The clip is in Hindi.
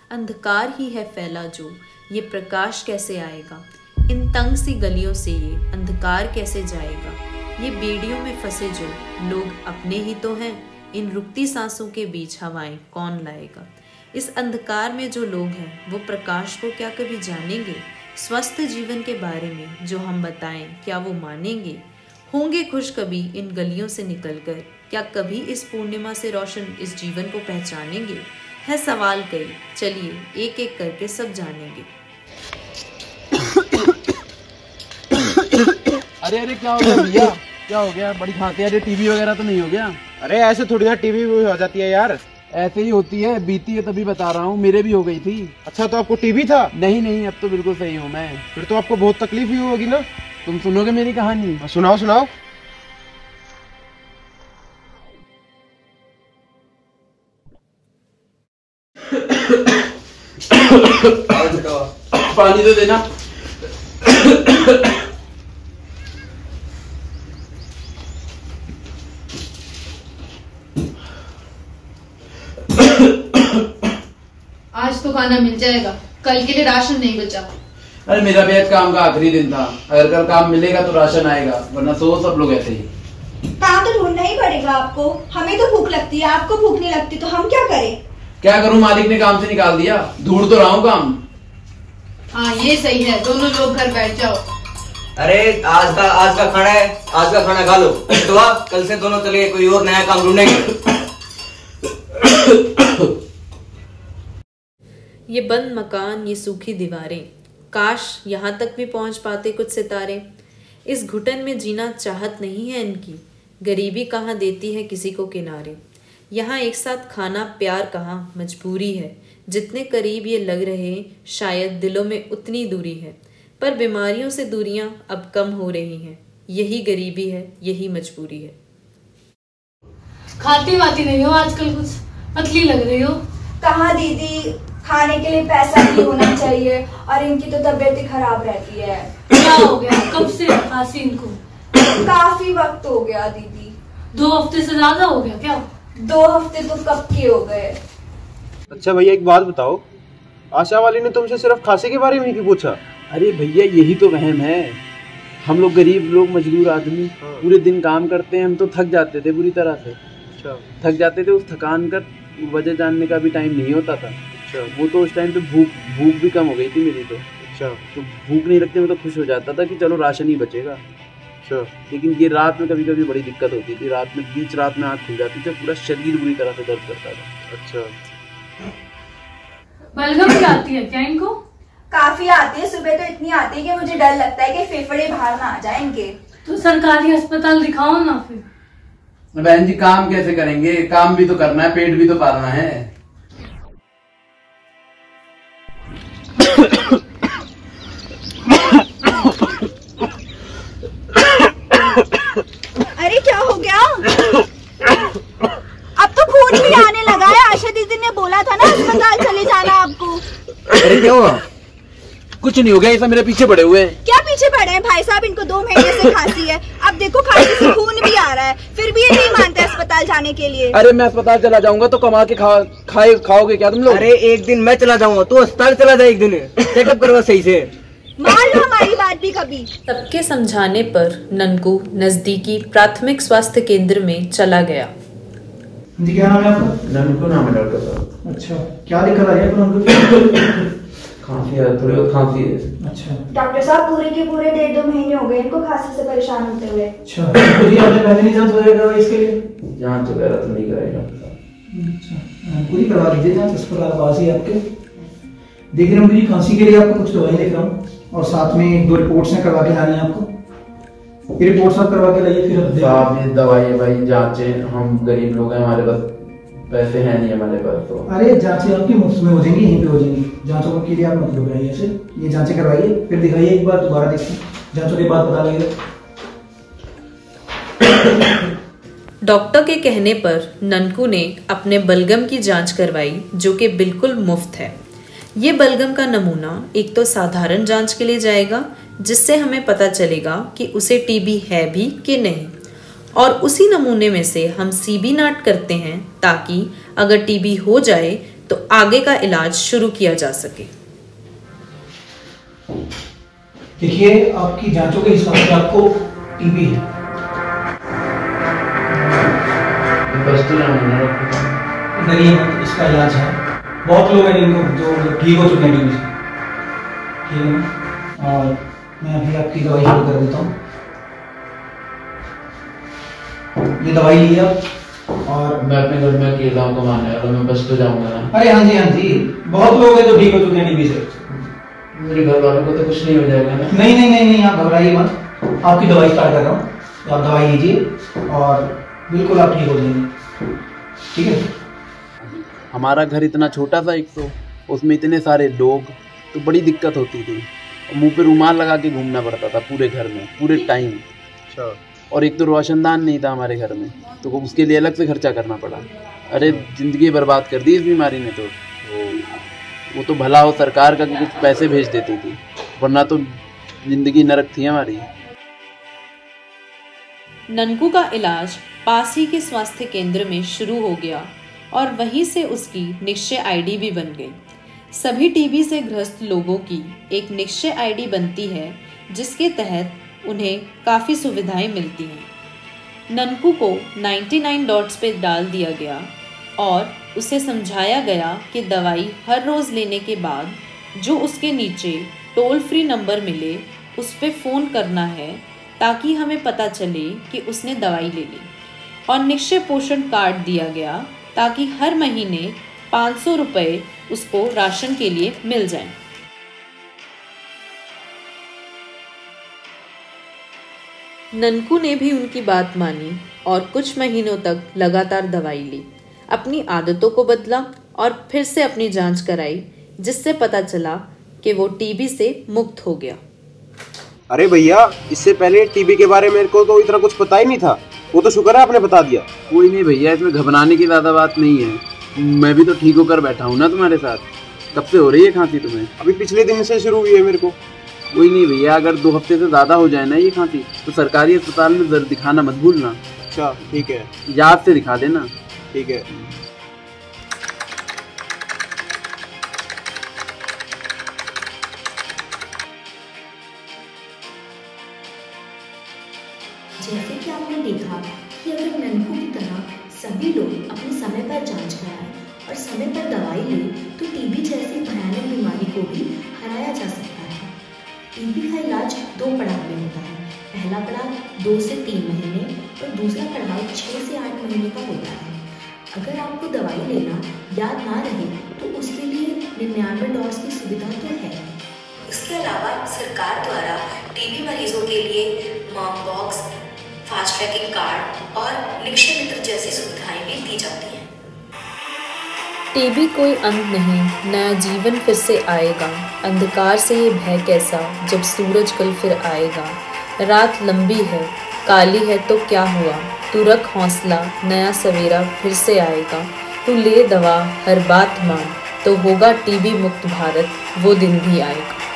अंधकार ही है फैला जो, ये प्रकाश कैसे आएगा। इन तंग सी गलियों से ये अंधकार कैसे जाएगा। ये बेड़ियों में फंसे जो लोग अपने ही तो हैं, इन रुकती सांसों के बीच हवाएं कौन लाएगा। इस अंधकार में जो लोग हैं वो प्रकाश को क्या कभी जानेंगे। स्वस्थ जीवन के बारे में जो हम बताएं क्या वो मानेंगे। होंगे खुश कभी इन गलियों से निकलकर, क्या कभी इस पूर्णिमा से रोशन इस जीवन को पहचानेंगे। है सवाल कई, चलिए एक एक करके सब जानेंगे। अरे अरे क्या हो गया भैया, क्या हो गया? बड़ी खांसी। अरे टीवी वगैरह तो नहीं हो गया? अरे ऐसे थोड़ी ना टीवी हो जाती है यार। ऐसे ही होती है, बीती है तभी बता रहा हूँ, मेरे भी हो गई थी। अच्छा तो आपको टीवी था? नहीं नहीं, अब तो बिल्कुल सही हूँ मैं। फिर तो आपको बहुत तकलीफ हुई होगी ना। तुम सुनोगे मेरी कहानी? सुनाओ सुनाओ। पानी तो देना। आज तो खाना मिल जाएगा, कल के लिए राशन नहीं बचा। अरे मेरा भी आज काम का आखिरी दिन था, अगर कल काम मिलेगा तो राशन आएगा, वरना सो सब लोग ऐसे ही। काम तो ढूंढना ही पड़ेगा आपको। हमें तो भूख लगती है, आपको भूख नहीं लगती, तो हम क्या करें? क्या करूं, मालिक ने काम से निकाल दिया, ढूंढ तो रहा हूँ काम। हाँ ये सही है, दोनों लोग घर बैठ जाओ। अरे आज का खाना है, आज का खाना खा लो। तो कल से दोनों चले कोई और नया काम ढूंढेंगे। ये बंद मकान, ये सूखी दीवारें, काश यहाँ तक भी पहुँच पाते कुछ सितारे। इस घुटन में जीना चाहत नहीं है इनकी, गरीबी कहाँ देती है किसी को किनारे। यहाँ एक साथ खाना प्यार कहाँ मजबूरी है, जितने करीब ये लग रहे शायद दिलों में उतनी दूरी है। पर बीमारियों से दूरियां अब कम हो रही हैं, यही गरीबी है, यही मजबूरी है। खाती वाती नहीं हो आजकल, कुछ पतली लग रही हो। कहाँ दीदी, खाने के लिए पैसा भी होना चाहिए और इनकी तो तबीयत ही खराब रहती है। क्या हो गया, कब से खांसी इनको? काफी वक्त हो गया दीदी। 2 हफ्ते से ज्यादा हो गया क्या? 2 हफ्ते तो कब के हो गए। अच्छा भैया एक बात बताओ, आशा वाली ने तुमसे सिर्फ खांसी के बारे में ही क्यों पूछा? अरे भैया यही तो वहम है, हम लोग गरीब लोग, मजदूर आदमी पूरे दिन काम करते हैं, हम तो थक जाते थे बुरी तरह से। अच्छा। थक जाते थे, उस थकान का वजह जानने का भी टाइम नहीं होता था। अच्छा। वो तो उस टाइम पे भूख भी कम हो गई थी मेरी तो। अच्छा। तो भूख नहीं लगती, मैं तो खुश हो जाता था कि चलो राशन ही बचेगा। अच्छा। लेकिन ये रात में कभी कभी बड़ी दिक्कत होती थी, रात में बीच रात में आँख खुल जाती थी, पूरा शरीर बुरी तरह से दर्द करता था। अच्छा। बलगम भी आती है क्या इनको? काफी आती है, सुबह तो इतनी आती है कि मुझे डर लगता है कि फेफड़े बाहर ना आ जाए इनके। तो सरकारी अस्पताल दिखाओ ना फिर। बहन जी काम कैसे करेंगे, काम भी तो करना है, पेट भी तो पालना है। अरे क्या हो गया? अब तो खून भी आने लगा है। आशा दीदी ने बोला था ना अस्पताल चले जाना आपको। अरे क्या हुआ? कुछ नहीं हो गया, ये सब मेरे पीछे पड़े हुए हैं। क्या पीछे पड़े हैं भाई साहब? इनको 2 महीने से खांसी है, अब देखो खांसी से खून भी आ रहा है, फिर भी ये नहीं मानते अस्पताल जाने के लिए। अरे मैं अस्पताल चला जाऊंगा तो कमा के खाओगे क्या तुम लोग? अरे एक दिन मैं चला जाऊंगा, तू अस्पताल चला जा, एक दिन चेकअप करवा सही से। मान लो हमारी बात भी कभी। सबके समझाने पर ननकू नजदीकी प्राथमिक स्वास्थ्य केंद्र में चला गया। जी क्या नाम है आपका? ननकू नाम है डॉक्टर साहब। अच्छा, क्या दिक्कत आ रही है आपको? खांसी है, थोड़ी बहुत खांसी है। अच्छा डॉक्टर साहब, पूरे के पूरे 1.5-2 महीने हो गए इनको खांसी से परेशान होते हुए। अच्छा, तो ये आपने पहले नहीं जांच वगैरह करवाई इसके लिए? जांच वगैरह तो नहीं कराई डॉक्टर साहब। अच्छा, पूरी करवा लीजिए जांच, अस्पताल पास ही आपके। देख रहे होंगे खांसी के लिए आपको कुछ दवाई लिख रहा हूँ और साथ में 1-2 रिपोर्ट्स हैं करवा के लानी है आपको। ये रिपोर्ट्स आप करवा के लाइए फिर। साहब ये दवाई है भाई, जांचें, हम गरीब लोग हैं, हमारे पास पैसे हैं नहीं हमारे पास तो। अरे जांचें आपकी मुफ्त में हो जाएंगी, यहीं पे हो जाएंगी। जांचों के लिए आप मत घबराइए ऐसे, ये जांचें करवाइए फिर दिखाइए एक बार, दोबारा देखिए, जांचों के बाद पता लगेगा। डॉक्टर के कहने पर ननकू ने अपने बलगम की जांच करवाई, जो कि बिल्कुल मुफ्त है। ये बलगम का नमूना एक तो साधारण जांच के लिए जाएगा, जिससे हमें पता चलेगा कि उसे टीबी है भी कि नहीं, और उसी नमूने में से हम सीबी नाट करते हैं, ताकि अगर टीबी हो जाए तो आगे का इलाज शुरू किया जा सके। देखिए, आपकी जांचों के हिसाब से आपको टीबी है। डरिए मत, इसका इलाज है। बहुत लोग हैं जिनको जो ठीक हो चुके हैं टीबी से, ठीक है ना। और मैं अभी आपकी दवाई शुरू कर देता हूँ। ये दवाई ली आप, और मैं अपने घर में अकेला हूँ कमाने वाला, मैं बस तो जाऊंगा ना। अरे हाँ जी, बहुत लोग हैं जो ठीक हो चुके हैं टीबी से। मेरे घर वालों को तो कुछ नहीं हो जाएगा ना? नहीं, आप घबराइए मत। आपकी दवाई स्टार्ट कर रहा हूँ, तो आप दवाई लीजिए और बिल्कुल आप ठीक हो जाएंगे, ठीक है। हमारा घर इतना छोटा था, एक तो उसमें इतने सारे लोग, तो बड़ी दिक्कत होती थी। मुंह पे रुमाल लगा के घूमना पड़ता था पूरे घर में, पूरे टाइम। अच्छा। और एक तो रोशनदान नहीं था हमारे घर में, तो उसके लिए अलग से खर्चा करना पड़ा। अरे ज़िंदगी बर्बाद कर दी इस बीमारी ने। तो वो तो भला हो सरकार का कि कुछ पैसे भेज देती थी, वरना तो ज़िंदगी नरक थी हमारी। ननकू का इलाज पास ही के स्वास्थ्य केंद्र में शुरू हो गया और वहीं से उसकी निश्चय आईडी भी बन गई। सभी टीबी से ग्रस्त लोगों की एक निश्चय आईडी बनती है, जिसके तहत उन्हें काफ़ी सुविधाएं मिलती हैं। ननकू को 99 डॉट्स पे डाल दिया गया और उसे समझाया गया कि दवाई हर रोज़ लेने के बाद जो उसके नीचे टोल फ्री नंबर मिले उस पर फ़ोन करना है, ताकि हमें पता चले कि उसने दवाई ले ली। और निश्चय पोषण कार्ड दिया गया ताकि हर महीने 500 रुपये उसको राशन के लिए मिल जाएं। ननकू ने भी उनकी बात मानी और कुछ महीनों तक लगातार दवाई ली, अपनी आदतों को बदला और फिर से अपनी जांच कराई, जिससे पता चला कि वो टीबी से मुक्त हो गया। अरे भैया, इससे पहले टीबी के बारे में मेरे को तो इतना कुछ पता ही नहीं था। वो तो शुक्र है आपने बता दिया। कोई नहीं भैया, इसमें घबराने की ज़्यादा बात नहीं है। मैं भी तो ठीक होकर बैठा हूँ ना तुम्हारे साथ। कब से हो रही है खांसी तुम्हें? अभी पिछले दिन से शुरू हुई है मेरे को। कोई नहीं भैया, अगर 2 हफ्ते से ज़्यादा हो जाए ना ये खांसी, तो सरकारी अस्पताल में जरूर दिखाना मत भूलना। अच्छा, ठीक है। याद से दिखा देना। ठीक है। जैसे कि आपने देखा कि अगर ननकू की तरह सभी लोग अपने समय पर जांच कराएं और समय पर दवाई लें, तो टीबी जैसी भयानक बीमारी को भी हराया जा सकता है। टीबी का इलाज 2 पड़ाव में होता है। पहला पड़ाव 2 से 3 महीने और दूसरा पड़ाव 6 से 8 महीने का होता है। अगर आपको दवाई लेना याद ना रहे तो उसके लिए 99 डॉट्स की सुविधा तो है। इसके अलावा सरकार द्वारा टीबी मरीजों के लिए mom box, fast tracking card और निक्षय मित्र जैसी सुविधाएं भी दी जाती हैं। टीबी कोई अंत नहीं, नया जीवन फिर से आएगा। अंधकार से ये भय कैसा, जब सूरज कल फिर आएगा। रात लंबी है, काली है तो क्या हुआ, तू रख हौसला, नया सवेरा फिर से आएगा। तू ले दवा, हर बात मान, तो होगा टीबी मुक्त भारत, वो दिन भी आएगा।